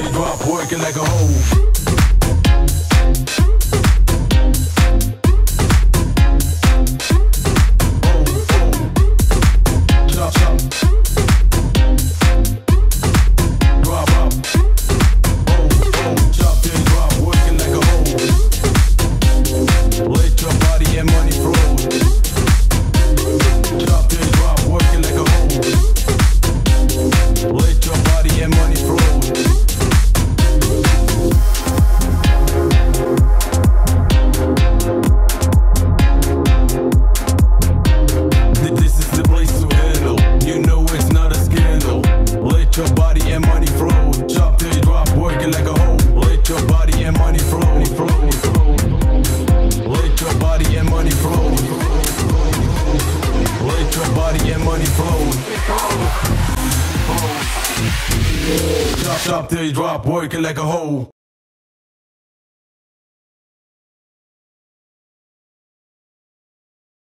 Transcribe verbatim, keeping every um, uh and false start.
till you drop, working like a hoe. Stop till you drop, working like a hoe.